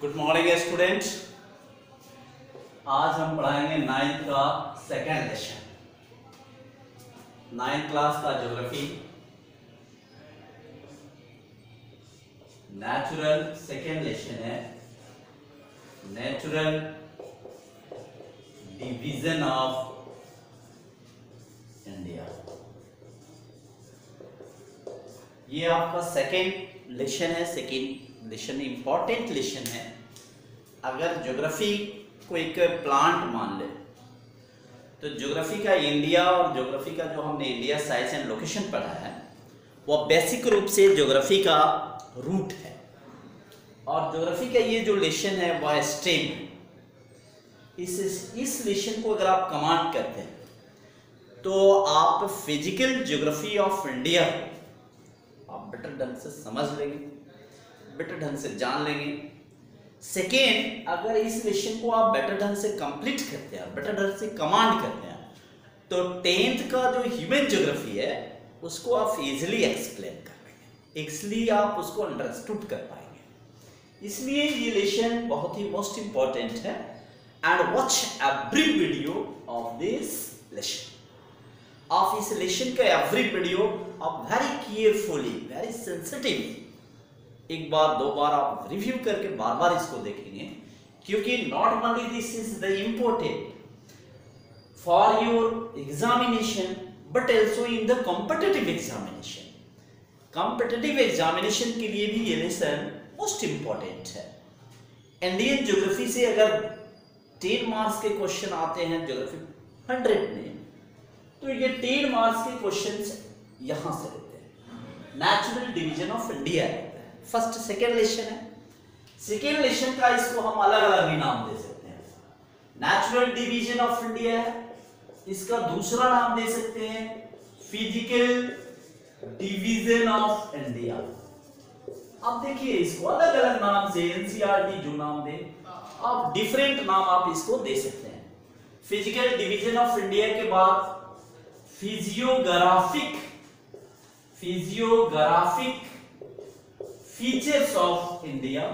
Good morning students. आज हम पढ़ाएंगे 9th का सेकेंड लेसन, 9th क्लास का ज्योग्राफी नेचुरल। सेकेंड लेसन है नेचुरल डिवीजन ऑफ इंडिया। ये आपका सेकेंड लेसन है। सेकेंड लेसन इंपॉर्टेंट लेसन है। अगर ज्योग्राफी को एक प्लांट मान ले तो ज्योग्राफी का इंडिया और ज्योग्राफी का जो हमने इंडिया साइज एंड लोकेशन पढ़ा है वो बेसिक रूप से ज्योग्राफी का रूट है। और ज्योग्राफी का ये जो लेसन है वह स्ट्रीम है। इस लेसन को अगर आप कमांड करते हैं तो आप फिजिकल ज्योग्राफी ऑफ इंडिया आप बेटर ढंग से समझ लेंगे, बेटर ढंग से जान लेंगे। सेकेंड, अगर इस लेसन को आप बेटर ढंग से कंप्लीट करते हैं, बेटर ढंग से कमांड करते हैं तो 10th का जो ह्यूमन ज्योग्राफी है उसको आप इजीली एक्सप्लेन कर पाएंगे, इसलिए आप उसको अंडरस्टूड कर पाएंगे। इसलिए ये लेसन बहुत ही मोस्ट इंपॉर्टेंट है। And watch every video of this lesson. आप इस लेसन का एवरी वीडियो आप वेरी केयरफुली, वेरी सेंसिटिवली एक बार दो बार आप रिव्यू करके बार बार इसको देखेंगे, क्योंकि not only this is the important for your examination but also in the competitive examination. Competitive examination के लिए भी ये लेसन मोस्ट इंपॉर्टेंट है। इंडियन ज्योग्राफी से अगर 10 मार्क्स के क्वेश्चन आते हैं ज्योग्राफी 100 में, तो ये 10 मार्क्स के क्वेश्चंस यहां से लेते हैं। Natural division of India first second lesson है। सेकेंड लेसन का इसको हम अलग अलग भी नाम दे सकते हैं। नेचुरल डिवीजन ऑफ इंडिया है, इसका दूसरा नाम दे सकते हैं फिजिकल डिवीजन ऑफ इंडिया। अब देखिए इसको अलग अलग नाम से एनसीईआरटी जो नाम दे, आप डिफरेंट नाम आप इसको दे सकते हैं। फिजिकल डिवीजन ऑफ इंडिया के बाद physiographic features of India,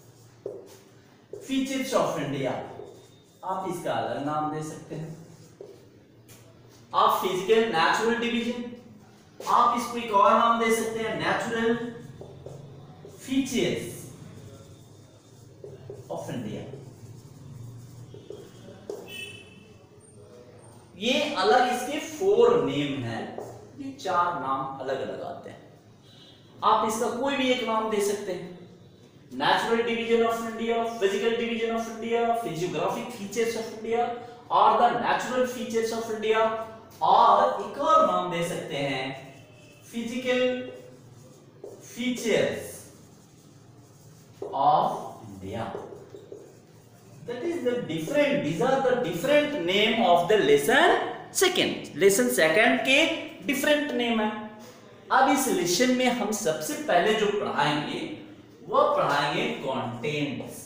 features of India आप इसका अलग नाम दे सकते हैं। आप फिजिकल नेचुरल डिवीजन आप इसको एक और नाम दे सकते हैं नेचुरल फीचर्स ऑफ इंडिया। ये अलग इसके 4 नेम हैं, ये 4 नाम अलग अलग आते हैं। आप इसका कोई भी एक नाम दे सकते हैं। Natural division of India, physical division of India, physiographic features of India और the natural features of India, और एक और नाम दे सकते हैं physical features of India. That is the different, these are the different name of the lesson second. Lesson second के different name है। अब इस लेसन में हम सबसे पहले जो पढ़ाएंगे वो पढ़ाएंगे कंटेंट्स।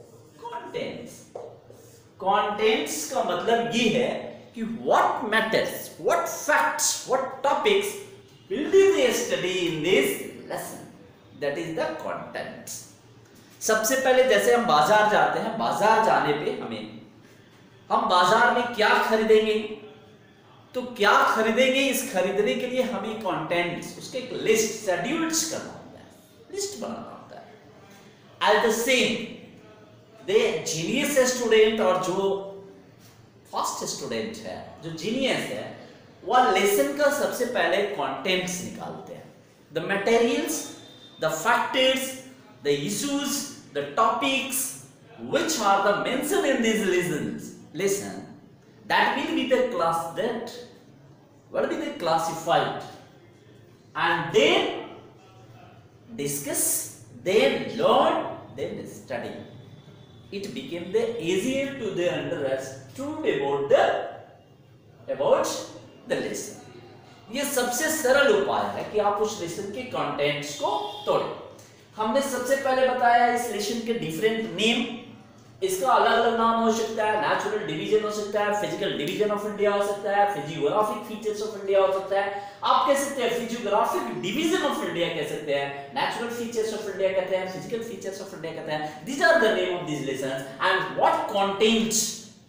कंटेंट्स का मतलब ये है कि what matters, what facts, what topics will be study in this lesson, that is the contents. सबसे पहले जैसे हम बाजार जाते हैं, बाजार जाने पे हम बाजार में क्या खरीदेंगे, तो क्या खरीदेंगे, इस खरीदने के लिए हमें कंटेंट्स, उसके एक लिस्ट, शेड्यूल्स करना होता है, लिस्ट बनाना होता है। At the same they genius student और जो फास्ट स्टूडेंट है, जो जीनियस है, वह लेसन का सबसे पहले कंटेंट्स निकालते हैं। The materials, the factors, the issues, the topics which are the mentioned in these lesson that will be the class, that will be the classified, and then discuss, then learn, then study. It became the easier to the understood about the lesson. ये सबसे सरल उपाय है कि आप उस lesson के contents को तोड़ें। हमने सबसे पहले बताया इस लेसन के डिफरेंट नेम, इसका अलग अलग नाम हो सकता है। नेचुरल डिवीजन हो सकता है, फिजिकल डिवीजन ऑफ इंडिया हो सकता है, फिजियोग्राफिक फीचर्स ऑफ इंडिया हो सकता है। आप कह सकते हैं फिजियोग्राफिक डिवीजन ऑफ इंडिया कह सकते हैं, नेचुरल फीचर्स ऑफ इंडिया कहते हैं, फिजिकल फीचर्स ऑफ इंडिया कहते हैं. These are the name of these lessons and what contents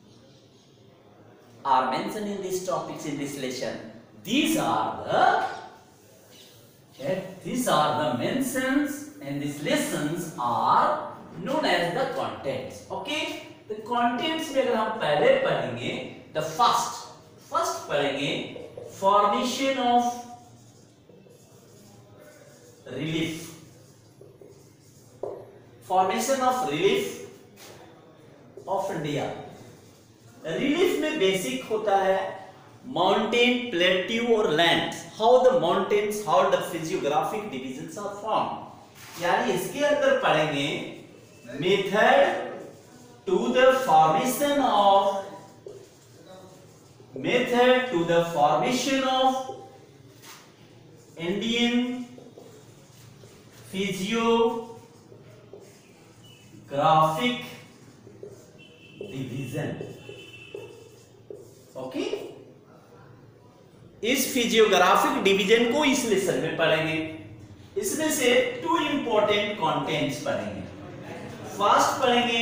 are mentioned in these topics in this lesson. These are the mentions in these lessons are known as the contents. Okay, the contents में अगर हम पहले पढ़ेंगे the first पढ़ेंगे formation of relief. Formation of relief of India. Relief में basic होता है mountain, plateau और land. How the mountains, how the physiographic divisions are form. यानी इसके अंदर पढ़ेंगे method to the formation of Indian physiographic division. Okay, इस physiographic division को इस लेसन में पढ़ेंगे. इसमें से 2 इंपॉर्टेंट कंटेंट्स पढ़ेंगे. फर्स्ट पढ़ेंगे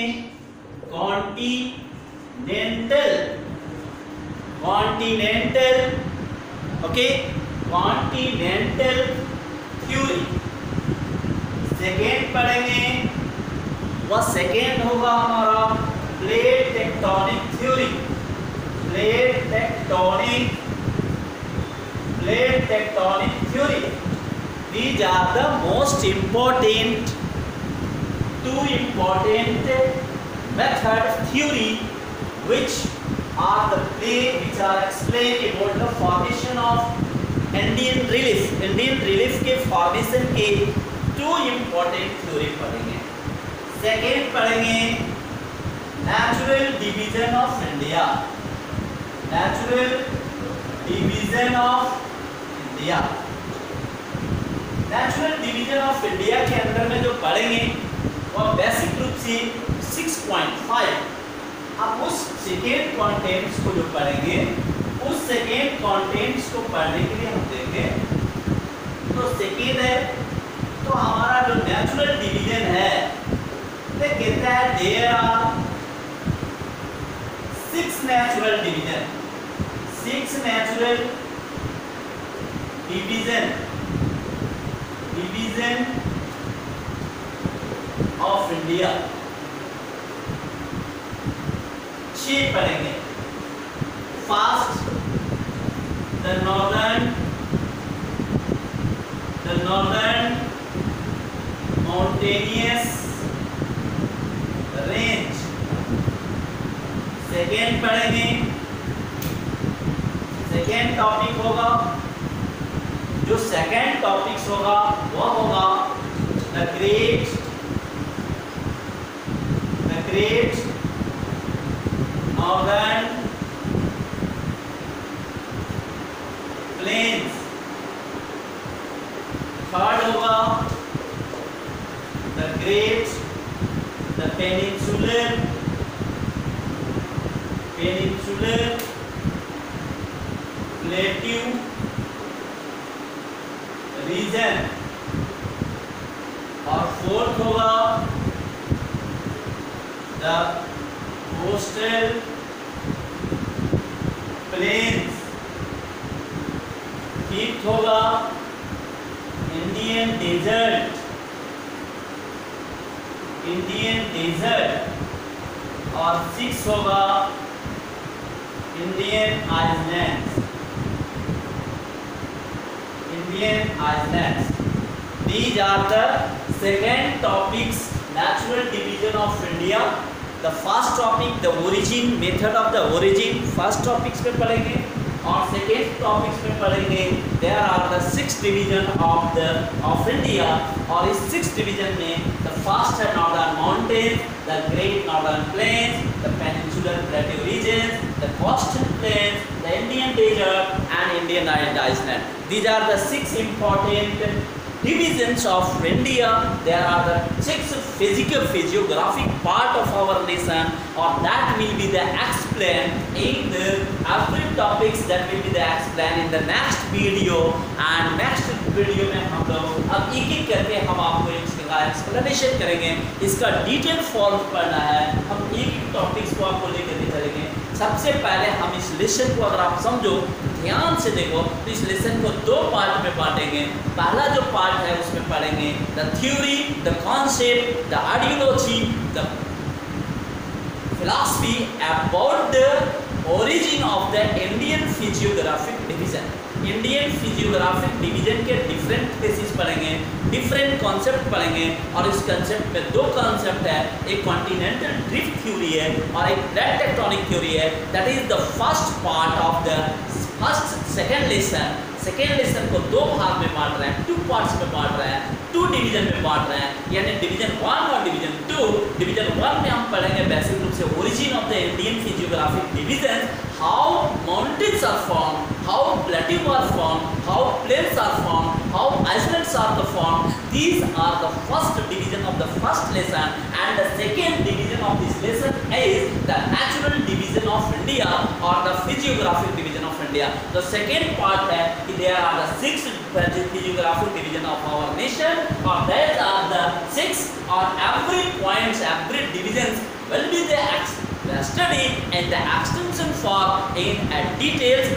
कॉन्टिनेंटल थ्योरी. सेकेंड पढ़ेंगे, वह सेकेंड होगा हमारा plate tectonic theory. Plate tectonic theory. These are the most important, 2 important method theory which are explained about the formation of Indian relief. Indian relief के formation के 2 important theory पढ़ेंगे. Second पढ़ेंगे natural division of India. Natural division of India. Natural division of India के अंदर में जो पढ़ेंगे वो बेसिक रूप से 6.5. अब उस सेकेंड कंटेंट्स को जो पढ़ेंगे, उस सेकेंड कंटेंट्स को पढ़ने के लिए हम देंगे तो सेकेंड है. तो हमारा जो नेचुरल डिवीजन है वो कहता है there are 6 natural division. 6 natural division of India. 6 पढ़ेंगे. First, the northern mountainous range. Second पढ़ेंगे, सेकेंड टॉपिक होगा, जो सेकेंड टॉपिक्स होगा वह होगा the great northern plains. Third होगा द पेनिनसुलर प्लेट्यू रीजन. और फोर्थ होगा द कोस्टल प्लेन्स. फिफ्थ होगा इंडियन डेजर्ट. और सिक्स होगा Indian islands. These are the second topics, natural division of India. The first topic, the origin, method of the origin, first topics पे पढ़ेंगे. और second topics पे पढ़ेंगे there are the 6 division of India. और इस 6 division में the first है northern mountains, the great northern plains, the peninsular plateau regions, the coastal plains, the Indian desert and Indian island. These are the 6 important divisions of India. There are the 6 physiographic part of our nation, or that will be the explained in the every topics that will be the explained in the next video. And next video में हम लोग अब एक-एक करके हम आपको इसका explanation करेंगे, इसका डिटेल फॉर्म पढ़ना है, हम एक-एक टॉपिक्स को आपको लेकर के चलेंगे। सबसे पहले हम इस लेसन को अगर आप समझो, ध्यान से देखो, तो इस लेसन को 2 पार्ट में बांटेंगे। पहला जो पार्ट है उसमें पढ़ेंगे the theory, the concept, the ideology, the philosophy about the origin of the Indian physiographic division. Indian physiographic division के डिफरेंट फेसिस पढ़ेंगे, डिफरेंट कॉन्सेप्ट पढ़ेंगे, और इस कॉन्सेप्ट में 2 कॉन्सेप्ट है, एक कॉन्टिनेंटल ड्रिफ्ट थ्योरी है और एक प्लेट टेक्टोनिक थ्योरी है। That is the first part of the second lesson. Second lesson को 2 भाग में बांट रहे हैं, 2 पार्ट्स में बांट रहे हैं, 2 डिवीजन में बांट रहे हैं, यानी डिवीजन 1 और डिवीजन 2। डिवीजन 1 में हम पढ़ेंगे बेसिक रूप से origin of the Indian physiographic division, how mountains are form, how plateau are formed, how plains are formed, how islands are formed. These are the first division of the first lesson, and the second division of this lesson is the natural division of India or the physiographic division of India. The second part है कि there are the 6 physiographic division of our nation, or there are the 6, or every points, every divisions will be the study and the extension form in details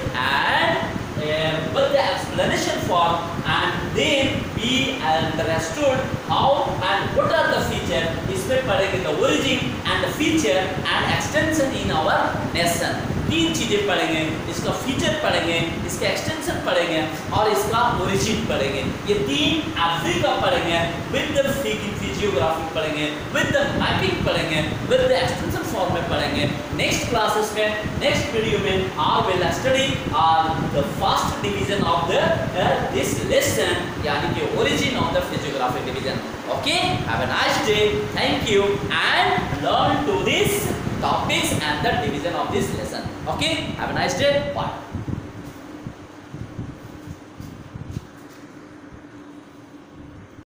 and with the explanation form, and then we understood how and what are the feature. इसमें पढ़ेंगे the origin and the feature and extension in our nation. 3 चीजें पढ़ेंगे, इसका feature पढ़ेंगे, इसका extension पढ़ेंगे और इसका ओरिजिन पढ़ेंगे। ये 3 एवरी का पढ़ेंगे, विद द फिजियोग्राफी पढ़ेंगे, विद द मैपिंग पढ़ेंगे, विद द एक्सटेंशन फॉर्म में पढ़ेंगे। नेक्स्ट क्लासेस में, नेक्स्ट वीडियो में I will study the first division of the this lesson, यानी कि origin of the physiographic division. Okay, have a nice day, thank you, and learn to this topics and the division of this lesson. Okay, have a nice day. Bye.